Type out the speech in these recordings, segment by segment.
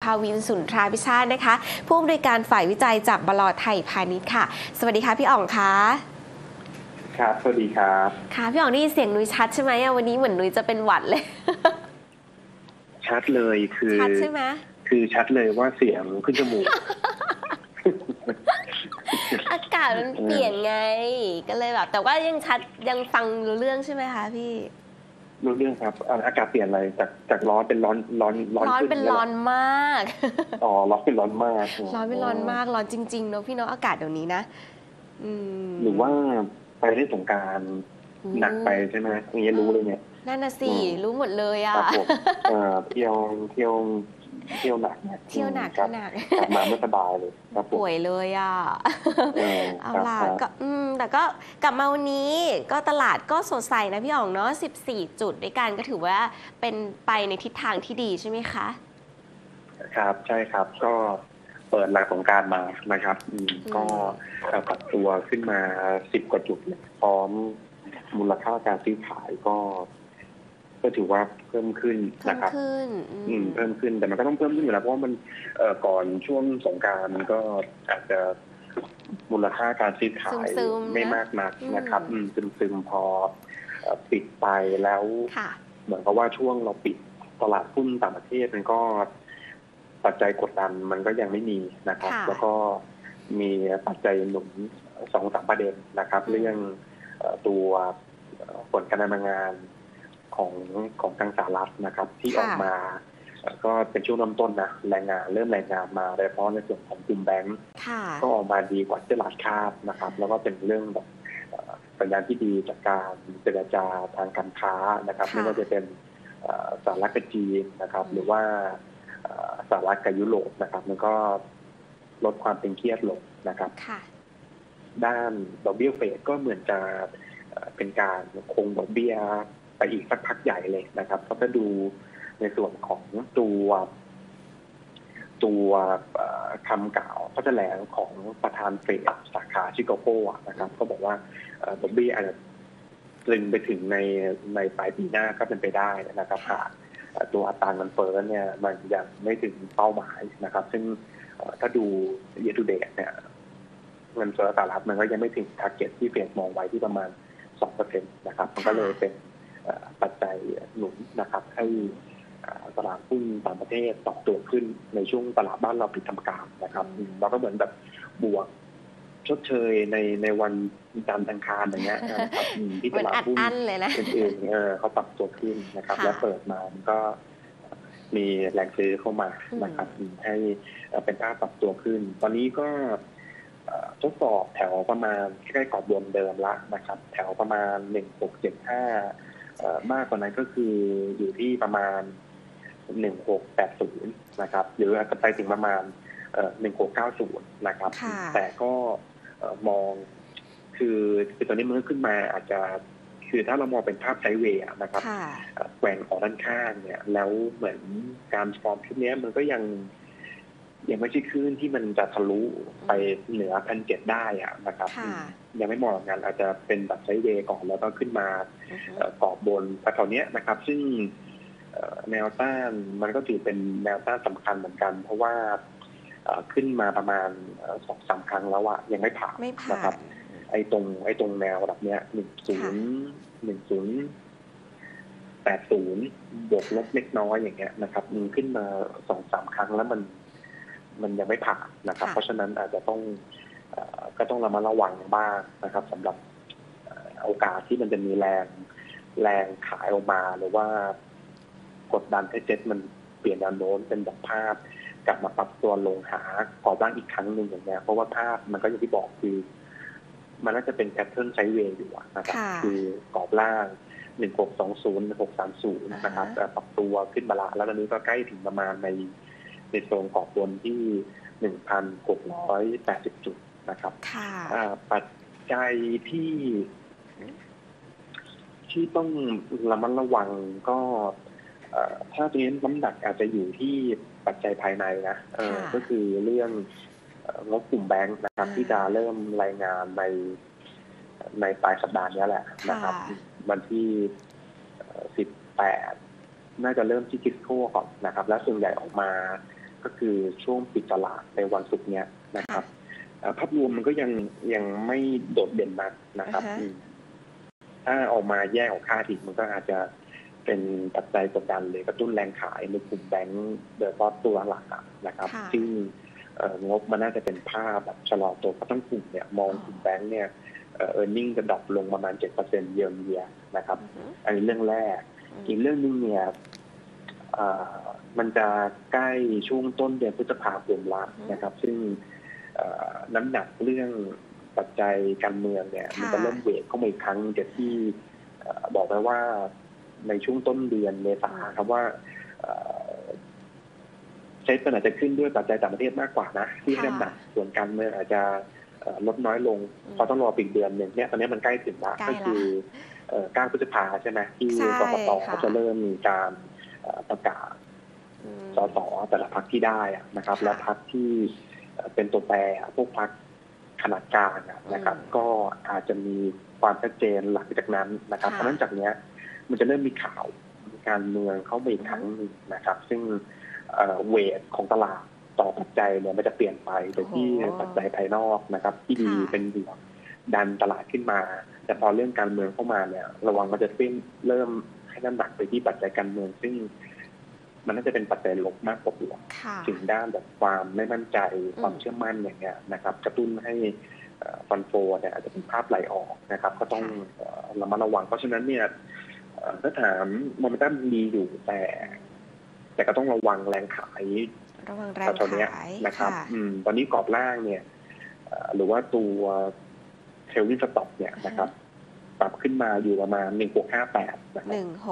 าวินสุนทราพิชาตินะคะผู้อำนวยการฝ่ายวิจัยจากบล.ไทยพาณิชย์ค่ะสวัสดีค่ะพี่อ๋องค่ะครับสวัสดีครับค่ะพี่อ๋องได้ยินเสียงนุ้ยชัดใช่ไหมวันนี้เหมือนนุ้ยจะเป็นหวัดเลยชัดเลยคือชัดใช่ไหมคือชัดเลยว่าเสียงขึ้นจมูกอากาศมันเปลี่ยนไงก็เลยแบบแต่ว่ายังชัดยังฟังรู้เรื่องใช่ไหมคะพี่รู้เรื่องครับอากาศเปลี่ยนอะไรจากร้อนเป็นร้อนเป็นร้อนมากอ๋อร้อนเป็นร้อนมากร้อนเป็นร้อนมากร้อนจริงๆเนาะพี่เนาะอากาศเดี๋ยวนี้นะหรือว่าไปเล่นสงกรานต์หนักไปใช่ไหมอย่างเงี้ยรู้เลยเนี่ยนั่นน่ะสิรู้หมดเลยอ่ะเที่ยวหนักเที่ยวหนักกลับมาไม่สบายเลยครับป่วยเลยอ่ะเอาล่ะก็แต่ก็กลับมาวันนี้ก็ตลาดก็สดใสนะพี่อ๋องเนาะ14จุดด้วยกันก็ถือว่าเป็นไปในทิศทางที่ดีใช่ไหมคะครับใช่ครับก็เปิดหลังสงกรานต์มานะครับก็ปรับตัวขึ้นมา10 กว่าจุดพร้อมมูลค่าการซื้อขายก็ถือว่าเพิ่มขึ้นนะครับเพิ่มขึ้นแต่มันก็ต้องเพิ่มขึ้นอยู่แล้วเพราะว่ามันก่อนช่วงสงกรานต์มันก็อาจจะมูลค่าการซื้อขายไม่มากนักนะครับซึมพอปิดไปแล้วเหมือนกับว่าช่วงเราปิดตลาดหุ้นต่างประเทศมันก็ปัจจัยกดดันมันก็ยังไม่มีนะครับแล้วก็มีปัจจัยหนุน2-3 ประเด็นนะครับเรื่องตัวผลการดำเนินงานของทางสหรัฐนะครับที่ออกมาก็เป็นช่วงเริ่มต้นนะเริ่มแรงงานมาโดยเฉพาะในส่วนของกลุ่มแบงก์ก็ออกมาดีกว่าที่ตลาดคาดนะครับแล้วก็เป็นเรื่องแบบสัญญาณที่ดีจากการเจรจาทางการค้านะครับไม่ว่าจะเป็นสหรัฐกับจีนนะครับหรือว่าสหรัฐกับยุโรปนะครับมันก็ลดความตึงเครียดลงนะครับด้านดอกเบี้ยเฟดก็เหมือนจะเป็นการคงดอกเบี้ยไปอีกสักพักใหญ่เลยนะครับก็จะดูในส่วนของตัวคำกล่าวข้อแถลงของประธานเฟดสาขาชิคาโกนะครับก็บอกว่าดอกเบี้ยอาจจะตรึงไปถึงในปลายปีหน้าก็เป็นไปได้นะครับตัวอัตราเงินเฟ้อเนี่ยมันยังไม่ถึงเป้าหมายนะครับซึ่งถ้าดู year to date เนี่ยเงินเฟ้อสหรัฐมันก็ยังไม่ถึง target ที่เฟดมองไว้ที่ประมาณ 2% นะครับมันก็เลยเป็นปัจจัยหนุนนะครับให้ตลาดหุ้นต่างประเทศปรับตัวขึ้นในช่วงตลาดบ้านเราปิดทำการนะครับเราก็เหมือนแบบบวกชดเชยในวันจันทร์อังคารอย่างเงี้ยนะครับที่ตลาดหุ้นอื่นๆเขาปรับตัวขึ้นนะครับแล้วเปิดมามันก็มีแรงซื้อเข้ามานะครับให้เป็นภาพปรับตัวขึ้นตอนนี้ก็ทดสอบแถวประมาณใกล้กรอบรวมเดิมละนะครับแถวประมาณ1675มากกว่านั้นก็คืออยู่ที่ประมาณ1680นะครับหรืออาจจะไปถึงประมาณ1690นะครับแต่ก็มองคือตอนนี้มันขึ้นมาอาจจะคือถ้าเรามองเป็นภาพไซด์เวย์นะครับแกว่งออกด้านข้างเนี่ยแล้วเหมือนการฟอร์มชุดนี้มันก็ยังไม่ใช่คลื่นที่มันจะทะลุไปเหนือ 1,700 ได้นะครับยังไม่มองงานอาจจะเป็นแบบไซด์เวย์ก่อนแล้วก็ขึ้นมากรอบบนแถวๆนี้นะครับซึ่งแนวต้านมันก็ถือเป็นแนวต้านสำคัญเหมือนกันเพราะว่าขึ้นมาประมาณ 2-3 ครั้งแล้วยังไม่ผ่านนะครับไอ้ตรงแนวระดับเนี้ย1080บวกลบเล็กน้อยอย่างเงี้ยนะครับมันขึ้นมา 2-3 ครั้งแล้วมันยังไม่ผ่านนะครับเพราะฉะนั้นอาจจะก็ต้องระมัดระวังบ้างนะครับสำหรับโอกาสที่มันจะมีแรงขายออกมาหรือว่ากดดันให้เซ็ตมันเปลี่ยนแนวโน้มเป็นแบบภาพกลับมาปรับตัวลงหากรอบล่างอีกครั้งหนึ่งอย่างเงี้ยเพราะว่าภาพมันก็อย่างที่บอกคือมันน่าจะเป็นแพทเทิร์นไซด์เวย์อยู่นะครับคือกรอบล่าง1620 1630นะครับปรับตัวขึ้นมาละแล้วตอนนี้ก็ใกล้ถึงประมาณในโซนกรอบบนที่ 1,680 จุดนะครับปัจจัยที่ต้องระมัดระวังก็ถ้าตัวนี้น้ำหนักอาจจะอยู่ที่ปัจจัยภายในนะก็คือเรื่องงบกลุ่มแบงค์นะครับที่จะเริ่มรายงานในปลายสัปดาห์นี้แหละนะครับวันที่18น่าจะเริ่มที่ทิสโก้ก่อนนะครับและส่วนใหญ่ออกมาก็คือช่วงปิดตลาดในวันศุกร์เนี้ยนะครับภาพรวมมันก็ยังไม่โดดเด่นมากนะครับถ้าออกมาแยกออกค่าทีมันก็อาจจะเป็นปัจจัยกดดันเลยกระตุ้นแรงขายในกลุ่มแบงก์โดยเฉพาะตัวหลักนะครับซึ่งงบมันน่าจะเป็นภาพแบบชะลอตัวเพราะทั้งกลุ่มเนี่ยมองกลุ่มแบงก์เนี่ยearning จะดรอปลงประมาณ 7% เยียร์นะครับอันนี้เรื่องแรกอีกเรื่องนึงเนี่ยมันจะใกล้ช่วงต้นเดือนพฤษภาคมแล้วนะครับซึ่งน้ำหนักเรื่องปัจจัยการเมืองเนี่ยมันจะเริ่มเวทเข้ามาอีกครั้งจากที่บอกไว้ว่าในช่วงต้นเดือนเมษาครับว่าเซ็ตมันอาจจะขึ้นด้วยปัจจัยต่างประเทศมากกว่านะที่น้ำหนักส่วนการเมืองอาจจะลดน้อยลงพอต้องรอปีเดือนหนึ่งเนี่ยตอนนี้มันใกล้ถึงแล้วก็คือ9 พฤษภาใช่ไหมที่กกต.เขาจะเริ่มมีการประกาศสสแต่ละพรรคที่ได้นะครับและพรรคที่เป็นตัวแปรพวกพรรคขนาดกลางนะครับก็อาจจะมีความชัดเจนหลังจากนั้นนะครับเพราะฉะนั้นจากนี้มันจะเริ่มมีข่าวการเมืองเข้ามาอีกครั้งนึงนะครับซึ่งเวทของตลาดต่อปัจจัยเนี่ยมันจะเปลี่ยนไปโดยที่ปัจจัยภายนอกนะครับที่ดีเป็นบวกดันตลาดขึ้นมาแต่พอเรื่องการเมืองเข้ามาเนี่ยระวังมันจะเริ่มให้น้ำหนักไปที่ปัจจัยการเมืองซึ่งมันน่าจะเป็นปัจจัยลบมากกว่าบวกถึงด้านแบบความไม่มั่นใจความเชื่อมั่นอย่างเงี้ยนะครับกระตุ้นให้ฟันโฟเนี่ยอาจจะเป็นภาพไหลออกนะครับก็ต้องระมัดระวังเพราะฉะนั้นเนี่ยถ้าถามโมเมนตัมดีอยู่แต่ก็ต้องระวังแรงขายตอนนี้นะครับตอนนี้กรอบล่างเนี่ยหรือว่าตัวเทลวินสต็อกเนี่ยนะครับปรับขึ้นมาอยู่ประมาณ1658นะครับ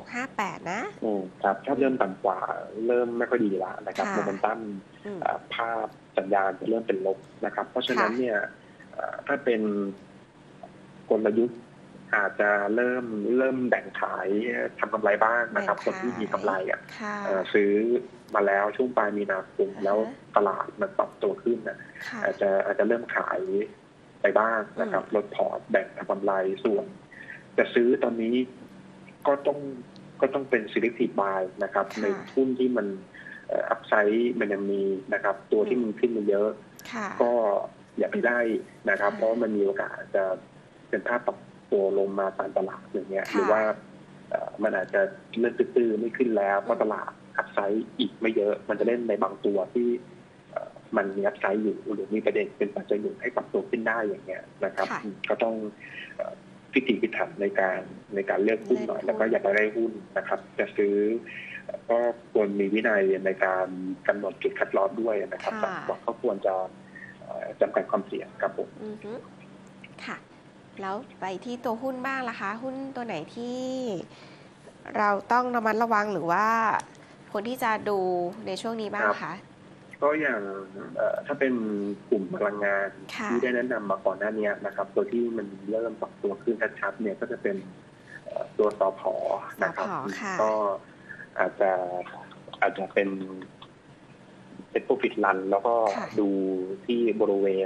1658 นะครับถ้าเริ่มต่ำกว่าเริ่มไม่ค่อยดีแล้วนะครับโมเมนตัมภาพสัญญาณจะเริ่มเป็นลบนะครับเพราะฉะนั้นเนี่ยถ้าเป็นกลยุทธ์อาจจะเริ่มแบ่งขายทำกำไรบ้างนะครับคนที่มีกำไรซื้อมาแล้วช่วงปลายมีนาคมแล้วตลาดมันปรับตัวขึ้นอาจจะเริ่มขายไปบ้างนะครับลดพอร์ตแบ่งทำกำไรส่วนจะซื้อตอนนี้ก็ต้องเป็น selective buy นะครับในหุ้นที่มันอัพไซด์มันยังมีนะครับตัวที่มันขึ้นมาเยอะก็อย่าไปได้นะครับเพราะมันมีโอกาสจะเป็นภาพปรับตัวลงมาตามตลาดอย่างเงี้ยหรือว่ามันอาจจะเลื่อนตื้อไม่ขึ้นแล้วเพราะตลาดอัพไซด์อีกไม่เยอะมันจะเล่นในบางตัวที่มันมีอัพไซด์อยู่หรือมีประเด็นเป็นปัจจัยหนุนให้ปรับตัวขึ้นได้อย่างเงี้ยนะครับก็ต้องพิถีพิถันในการเลือกหุ้นหน่อยแล้วก็อย่าไปได้หุ้นนะครับจะซื้อก็ควรมีวินัยในการกำหนดจุดคัดลอสด้วยนะครับก็ควรจะจำกัดความเสี่ยงครับผมค่ะแล้วไปที่ตัวหุ้นบ้างล่ะคะหุ้นตัวไหนที่เราต้องระมัดระวังหรือว่าควรที่จะดูในช่วงนี้บ้างคะก็อย่างถ้าเป็นกลุ่มพลังงานที่ได้แนะนำมาก่อนหน้านี้นะครับตัวที่มันเริ่มปรับตัวขึ้นชัดๆเนี่ยก็จะเป็นตัวสผ.นะครับก็อาจจะเป็นโปรฟิตรันแล้วก็ดูที่บริเวณ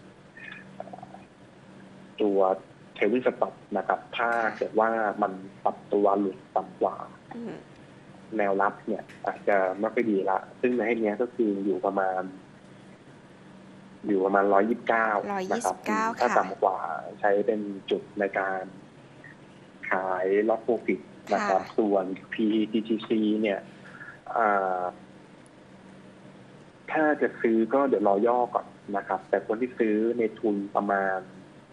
ตัวเทลวินสต็อปนะครับถ้าเกิดว่ามันปรับตัวหลุดต่ำกว่าแนวรับเนี่ยอาจจะไม่ค่อยดีละซึ่งในที่นี้ก็คืออยู่ประมาณ129นะครับถ้าต่ำกว่าใช้เป็นจุดในการขายล็อตโปรฟิตนะครับส่วน PTGC เนี่ยถ้าจะซื้อก็เดี๋ยวรอย่อก่อนนะครับแต่คนที่ซื้อในทุนประมาณ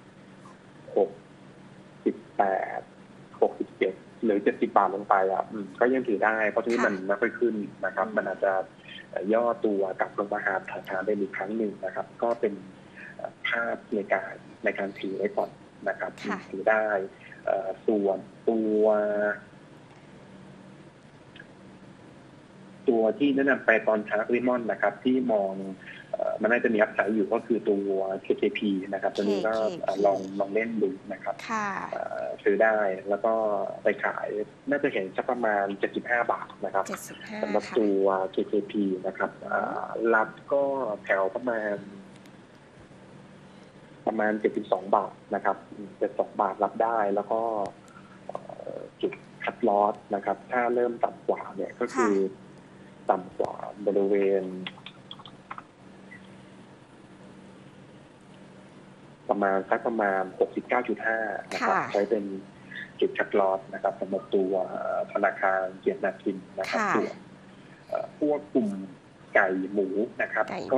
68 67หรือ70 บาทลงไปก็ยังถือได้เพราะที่มันไม่ค่อยขึ้นนะครับมันอาจจะย่อตัวกลับลงมาหาฐานได้อีกครั้งหนึ่งนะครับก็เป็นภาพในการถือไว้ก่อนนะครับถือได้ส่วนตัวที่แนะนำไปตอนเช้าริมอนนะครับที่มองมันน่าจะมีอัพไซด์อยู่ก็คือตัว KKP นะครับตัวนี้ก็ลองเล่นดูนะครับซื้อได้แล้วก็ไปขายน่าจะเห็นสักประมาณ75 บาทนะครับสำหรับตัว KKP นะครับรับก็แถวประมาณ72 บาทนะครับ72 บาทรับได้แล้วก็จุดคัดลอสนะครับถ้าเริ่มต่ำกว่าเนี่ยก็คือต่ำกว่าบริเวณประมาณ69.5นะครับใช้เป็นจุดคัดลอสนะครับสำหรับตัวธนาคารเกียรตินาคินนะครับส่วนพวกกลุ่มไก่หมูนะครับก็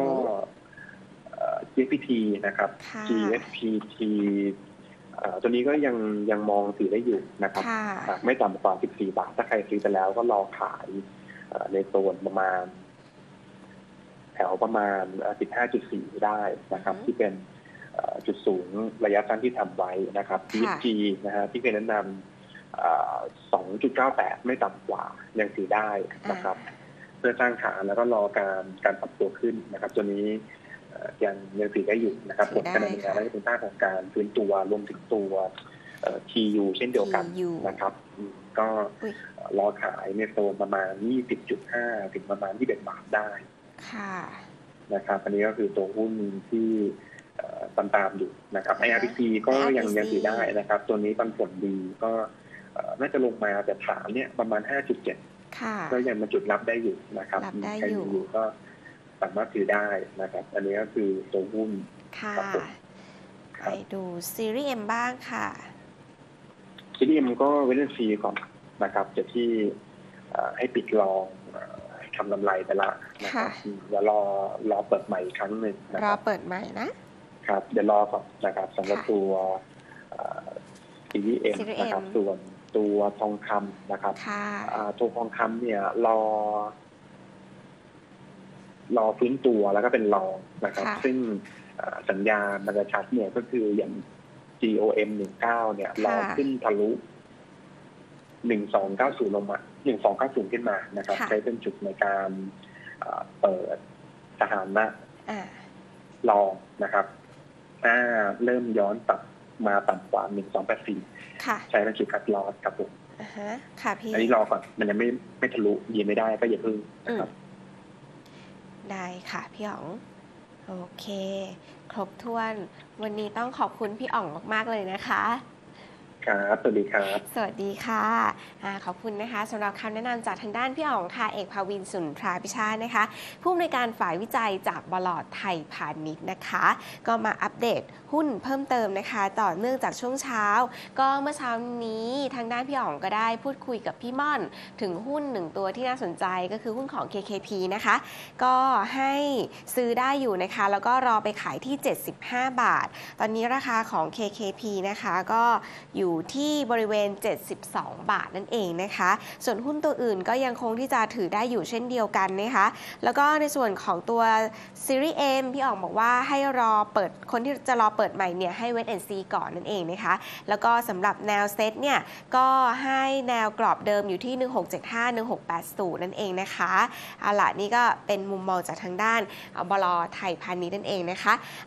GPT นะครับ GSPT ตัวนี้ก็ยังมองถือได้อยู่นะครับไม่ต่ำกว่า14 บาทถ้าใครซื้อไปแล้วก็รอขายในโซนประมาณแถวประมาณ 15.4 ได้นะครับที่เป็นจุดสูงระยะสั้นที่ทำไว้นะครับ PSG นะฮะที่เคยแนะนำ2.98 ไม่ต่ำกว่ายังถือได้นะครับเพื่อสร้างฐานแล้วก็รอการปรับตัวขึ้นนะครับตัวนี้ยังถือได้อยู่นะครับผลการดำเนินงานและเป็นต้านของการฟื้นตัวรวมถึงตัวTU เช่นเดียวกันนะครับก็รอขายในโซนประมาณ 20.5 ถึงประมาณ21 บาทได้นะครับอันนี้ก็คือตัวหุ้นที่ตามอยู่นะครับ IRPC ก็ยังถือได้นะครับตัวนี้ปันผลดีก็น่าจะลงมาแต่ฐานเนี่ยประมาณ 5.7 ก็ยังมาจุดรับได้อยู่นะครับใครอยู่ก็สามารถถือได้นะครับอันนี้ก็คือตัวหุ้นค่ะไปดูซีรีส์ M บ้างค่ะซีรีส์ M ก็เวทซีก่อนนะครับจะที่ให้ปิดลองทำกำไรไปละนะครับเดี๋ยวรอเปิดใหม่อีกครั้งหนึ่งรอเปิดใหม่นะครับเดี๋ยวรอก่อนนะครับสำหรับตัวซีรีส์ M นะครับส่วนตัวทองคำนะครับตัวทองคำเนี่ยรอฟื้นตัวแล้วก็เป็นรองนะครับซึ่งสัญญาณมันจะชัดเนี่ยก็คืออย่าง GOM 19เนี่ยรอขึ้นทะลุ1290ลงมา1290ขึ้นมานะครับใช้เป็นจุดในการเปิดสถานะรองนะครับเริ่มย้อนตัดมาต่ำกว่า1284ใช้เป็นจุดคัดลอสครับผมค่ะพี่อันนี้รอก่อนมันยังไม่ทะลุยืนไม่ได้ก็อย่าเพิ่งนะครับได้ค่ะพี่อ๋องโอเคครบถ้วนวันนี้ต้องขอบคุณพี่อ๋องมากๆเลยนะคะครับสวัสดีครับสวัสดีค่ะขอบคุณนะคะสำหรับคำแนะนำจากทางด้านพี่อ๋องค่ะเอกภาวินสุนทราภิชาตินะคะผู้อำนวยการฝ่ายวิจัยจากบล.ไทยพาณิชย์นะคะก็มาอัปเดตหุ้นเพิ่มเติมนะคะต่อเนื่องจากช่วงเช้าก็เมื่อเช้านี้ทางด้านพี่อ๋องก็ได้พูดคุยกับพี่ม่อนถึงหุ้น1ตัวที่น่าสนใจก็คือหุ้นของ KKP นะคะก็ให้ซื้อได้อยู่นะคะแล้วก็รอไปขายที่75 บาทตอนนี้ราคาของ KKP นะคะก็อยู่ที่บริเวณ72 บาทนั่นเองนะคะส่วนหุ้นตัวอื่นก็ยังคงที่จะถือได้อยู่เช่นเดียวกันนะคะแล้วก็ในส่วนของตัวซีรีส์ M พี่อ๋องบอกว่าให้รอเปิดคนที่จะรอเปิดใหม่เนี่ยให้เวทแอนด์ซีก่อนนั่นเองนะคะแล้วก็สำหรับแนวเซตเนี่ยก็ให้แนวกรอบเดิมอยู่ที่1675-1680นั่นเองนะคะเอาล่ะนี่ก็เป็นมุมมองจากทางด้านบล.ไทยพาณิชย์นั่นเองนะคะ